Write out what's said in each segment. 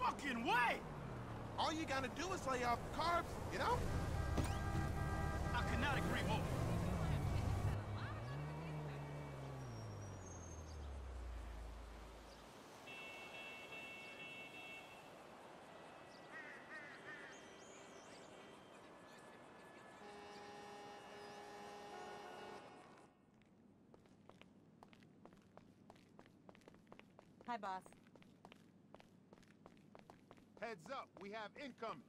fucking way! All you gotta do is lay off carbs, you know? I could not agree more. Hi, boss. Heads up, we have incoming.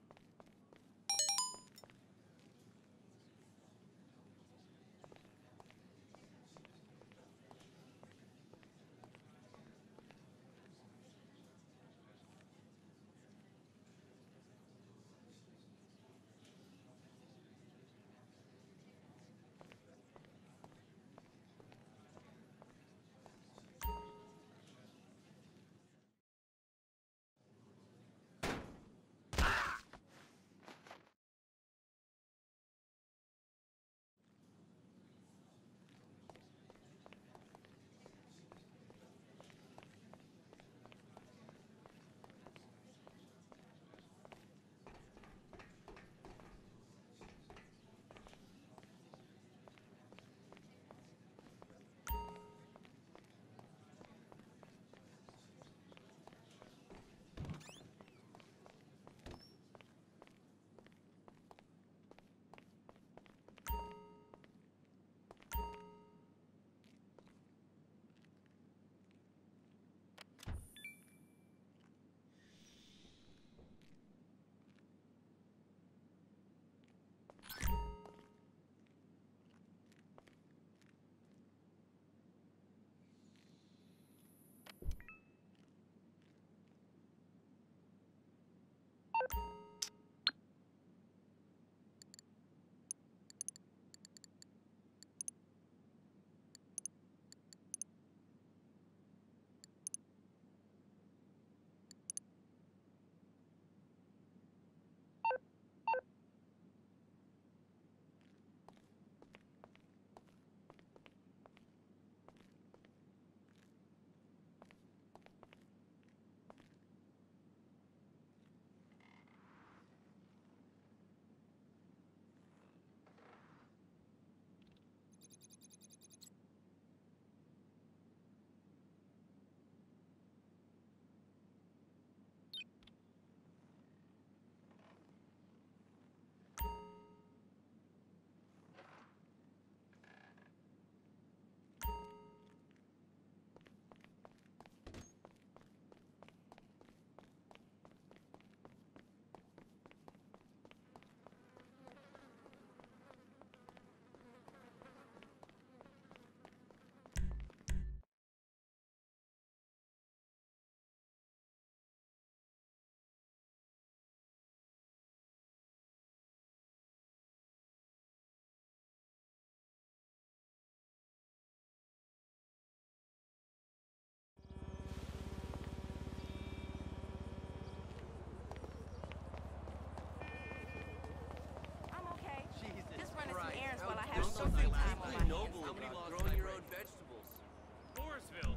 I'm okay. Jesus Just running some Christ. errands How while I there's have some something free time on deeply my hands. noble about growing your own vegetables. Forestville.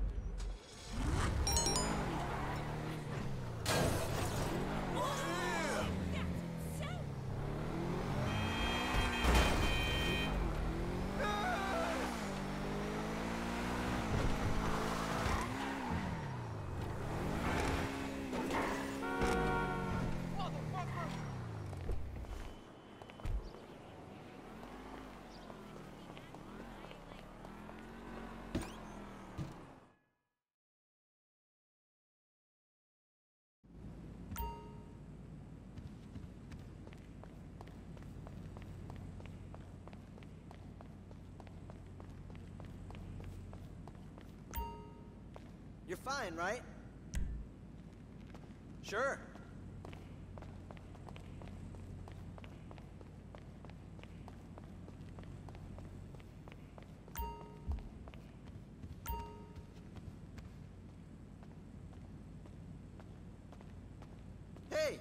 You're fine, right? Sure. Hey!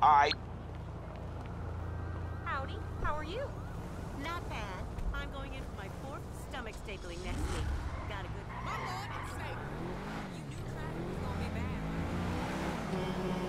All right. Howdy, how are you? Not bad. I'm going in for my 4th stomach stapling next week. Got a good... My lord and savior. You knew traffic was gonna be bad, right?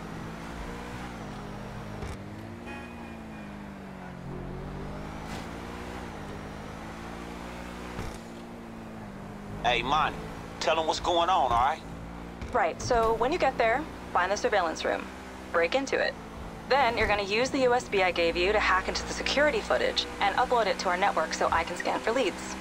Hey, Monty, tell them what's going on, all right? Right, so when you get there, find the surveillance room. Break into it. Then you're gonna use the USB I gave you to hack into the security footage and upload it to our network so I can scan for leads.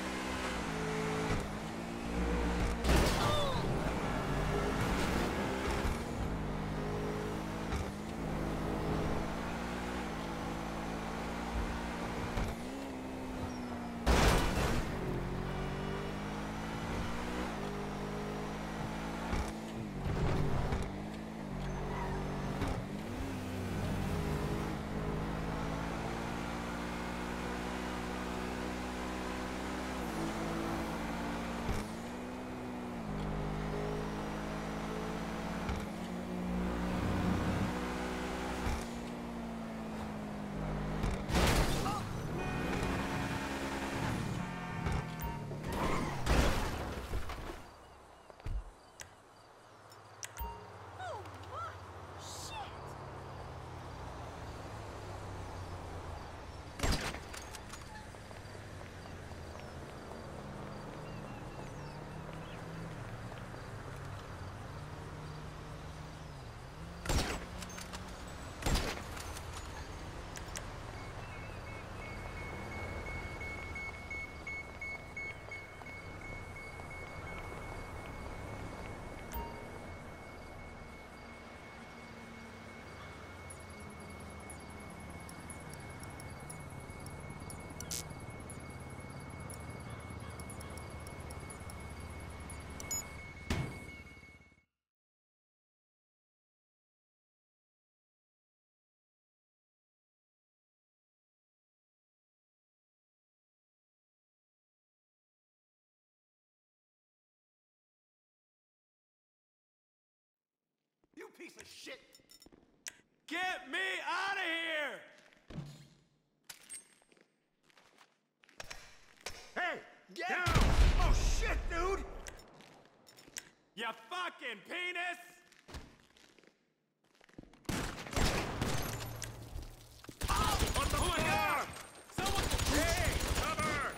You piece of shit! Get me out of here! Hey! Get down! Oh shit, dude! You fucking penis! What the Oh my god! Someone... Hey! Cover!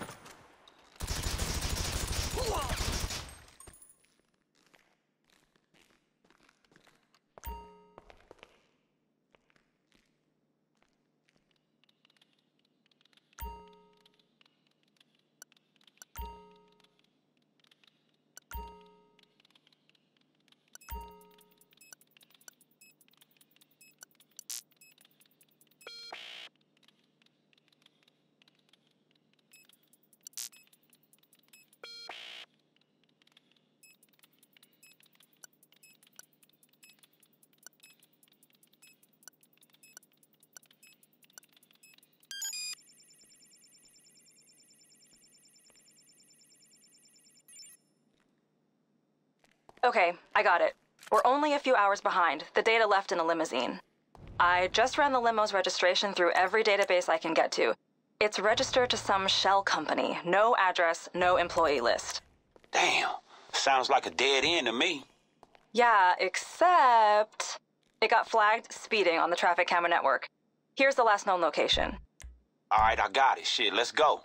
Okay, I got it. We're only a few hours behind. The data left in a limousine. I just ran the limo's registration through every database I can get to. It's registered to some shell company. No address, no employee list. Damn, sounds like a dead end to me. Yeah, except it got flagged speeding on the traffic camera network. Here's the last known location. All right, I got it. Shit, let's go.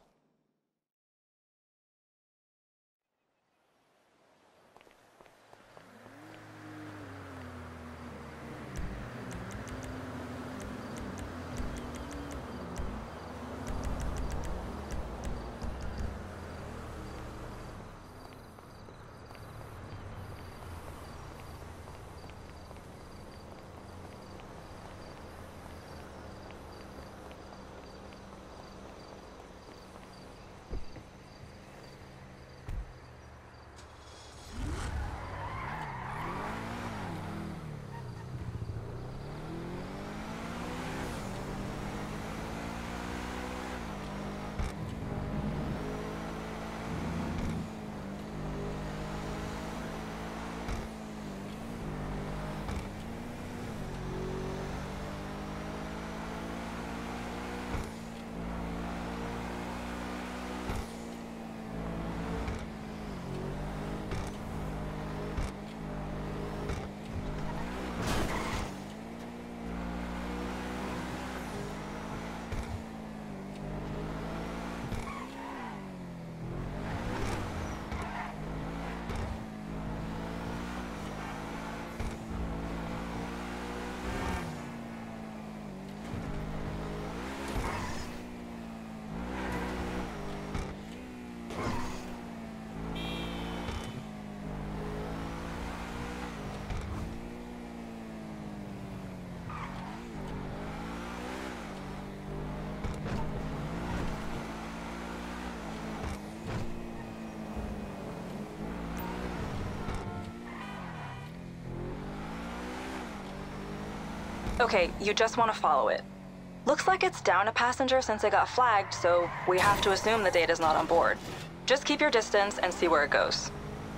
Okay, you just want to follow it. Looks like it's down a passenger since it got flagged, so we have to assume the data's not on board. Just keep your distance and see where it goes.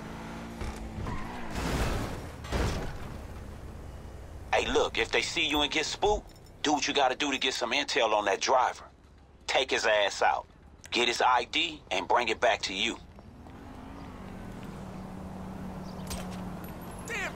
Hey, look, if they see you and get spooked, do what you gotta do to get some intel on that driver. Take his ass out, get his ID, and bring it back to you. Damn it!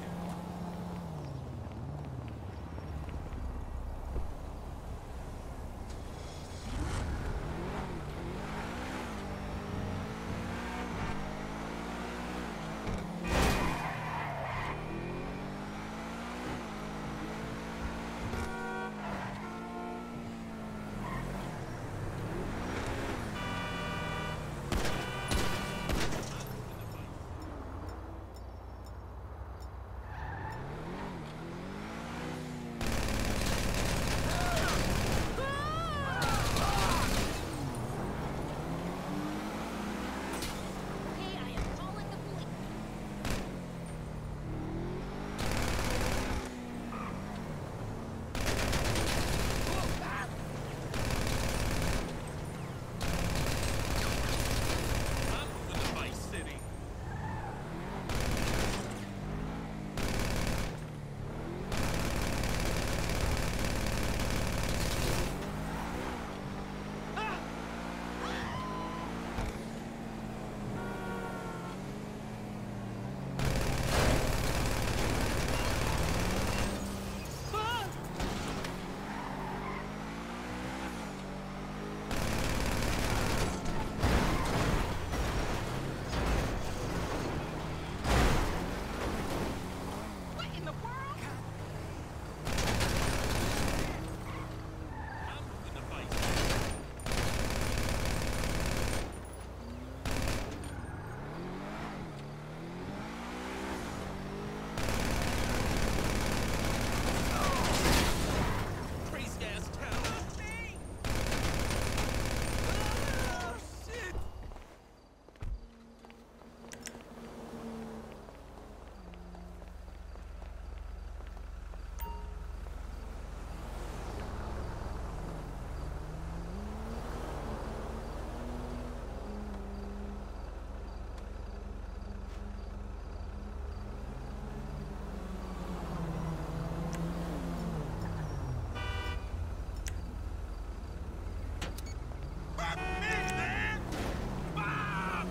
Okay, I am calling the police. I'm moving to Vice City. What in the world? I'm moving to Vice City. Trace gas town. Oh, shit! Fuck me, man! Bob!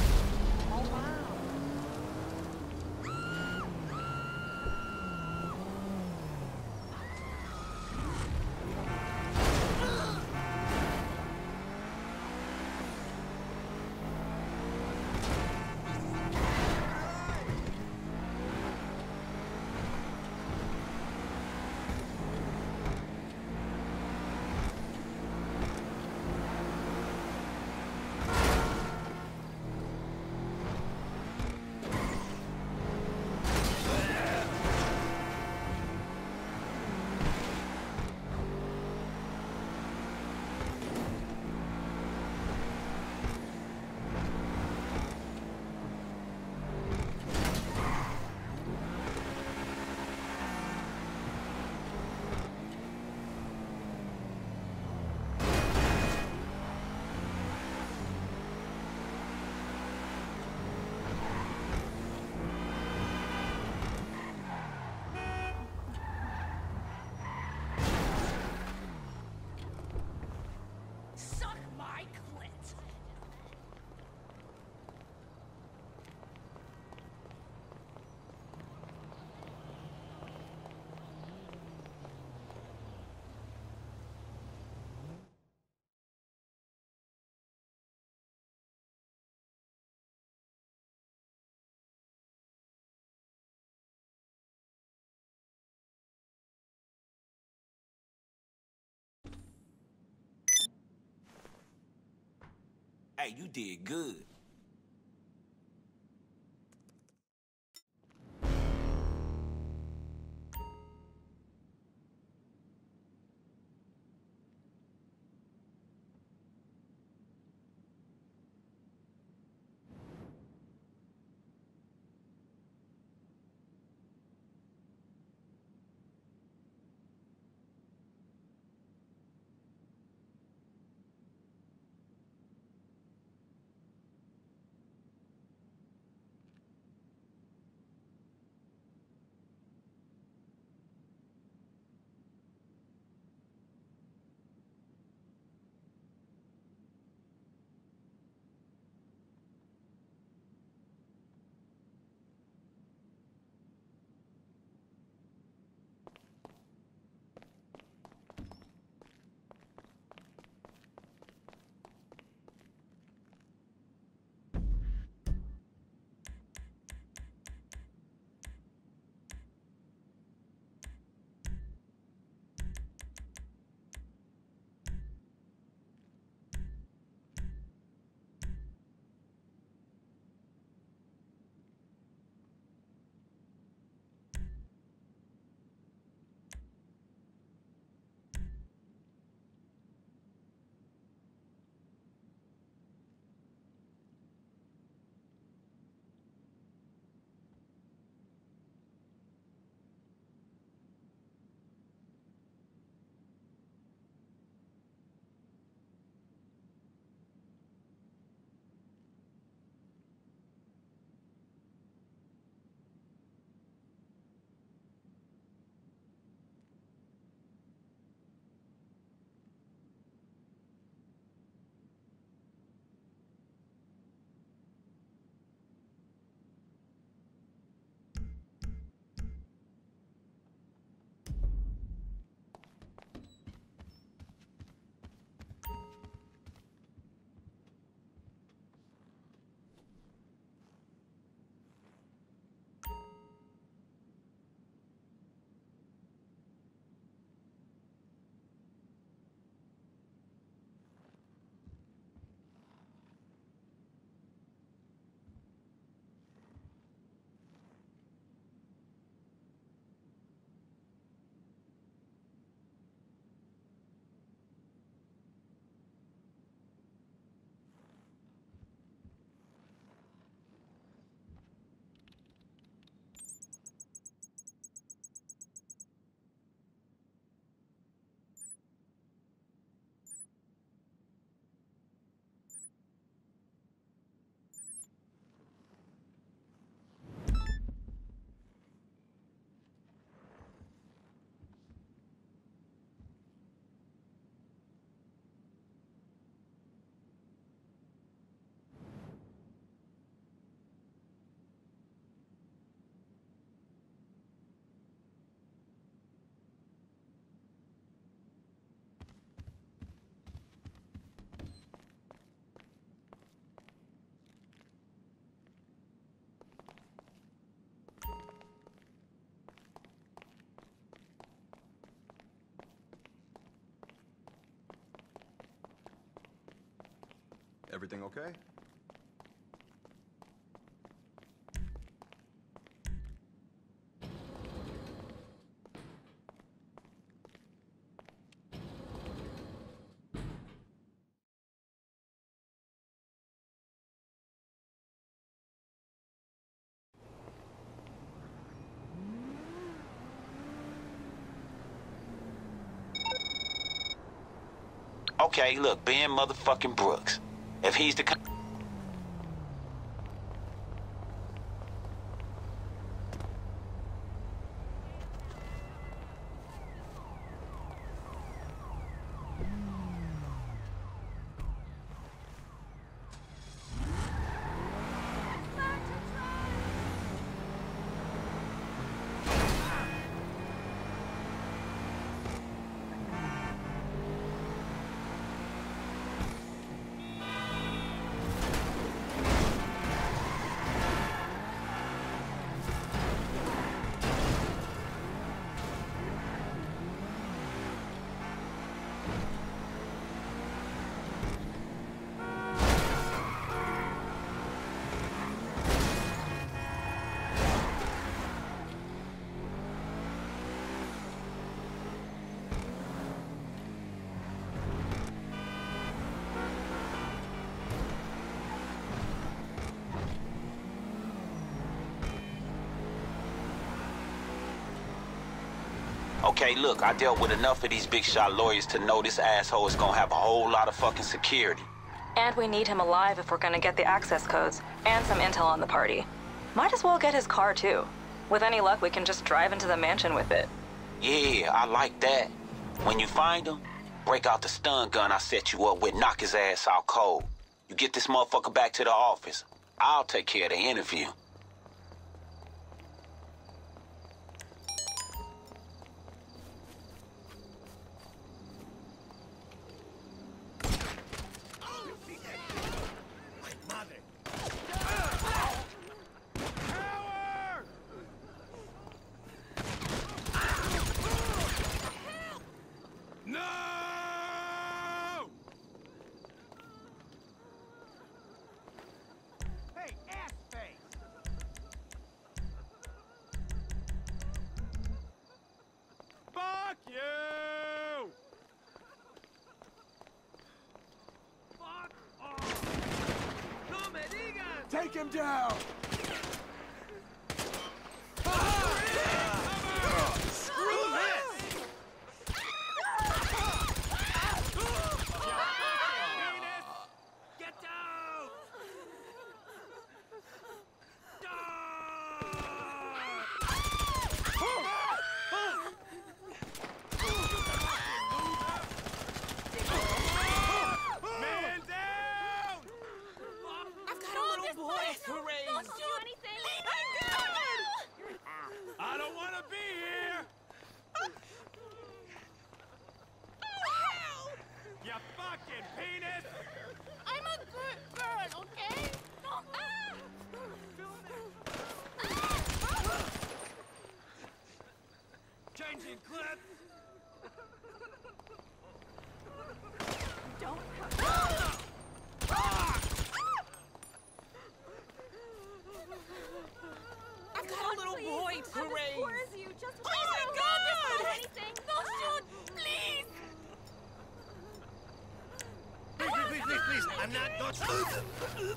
Suck my clit. Hey, you did good. Everything okay? Okay, look, Ben motherfucking Brooks. If he's the Okay, look, I dealt with enough of these big shot lawyers to know this asshole is gonna have a whole lot of fucking security. And we need him alive if we're gonna get the access codes and some intel on the party. Might as well get his car too. With any luck, we can just drive into the mansion with it. Yeah, I like that. When you find him, break out the stun gun I set you up with, knock his ass out cold. You get this motherfucker back to the office. I'll take care of the interview. Take him down! Screw this! Get down! Man down! I've got a little boy to raise. Don't do anything. I don't want to be here! You fucking penis! I'm a good girl, okay? Changing clips! Don't I've got a little boy to raise. Poor as you, just please, oh my God, don't do anything. Don't shoot, please. Please, I'm not going.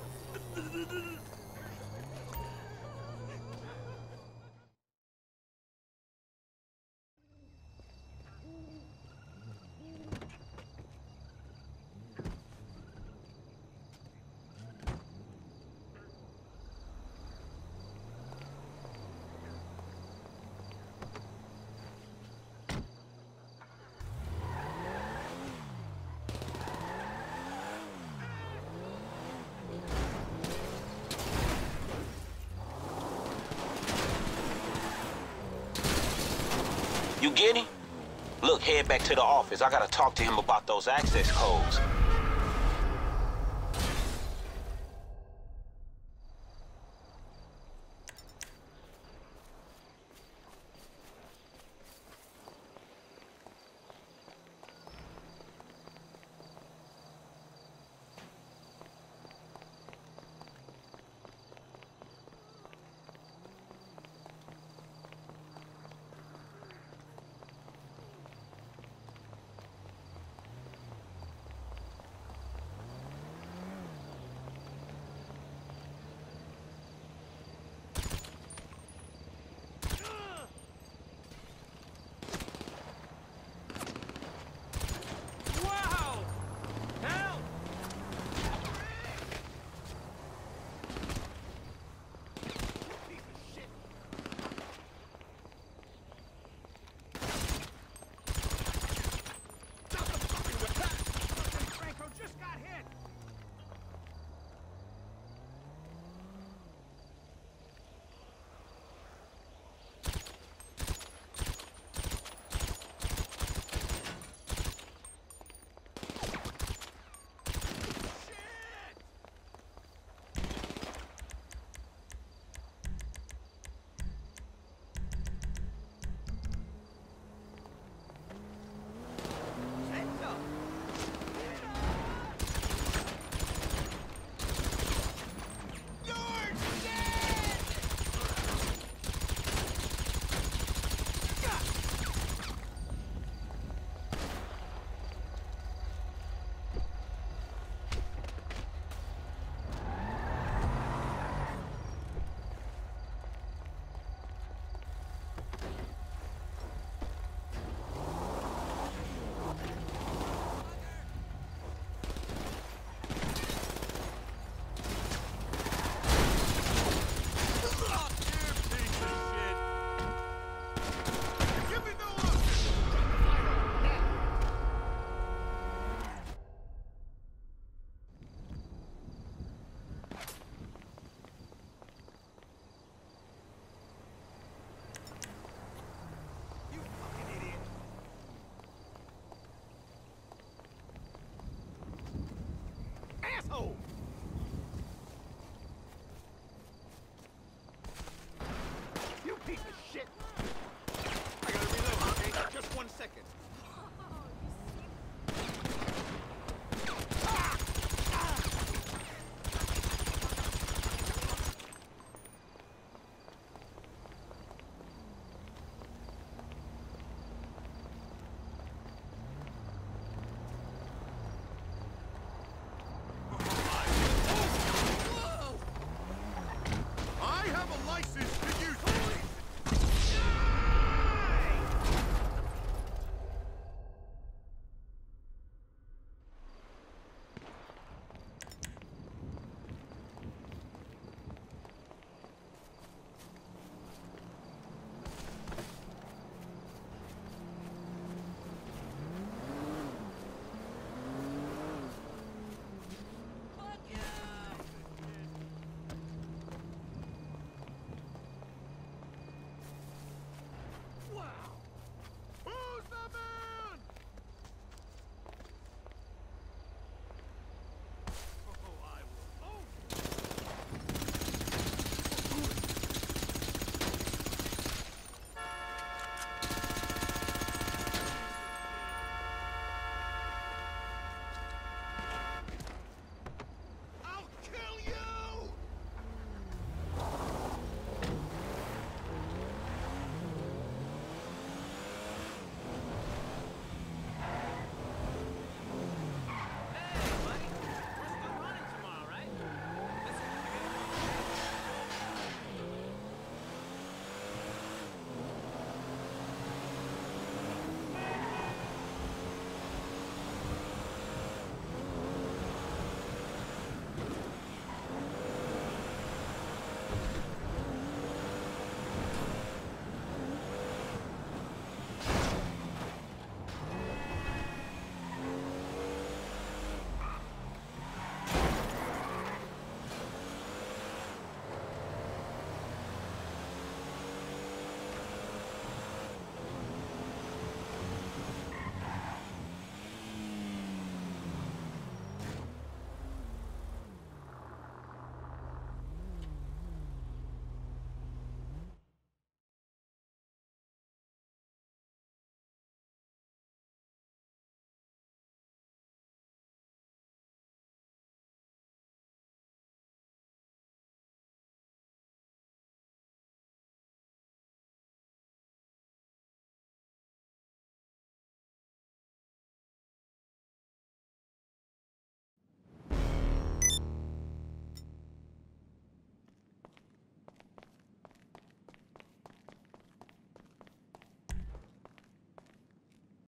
You get him? Look, head back to the office. I gotta talk to him about those access codes.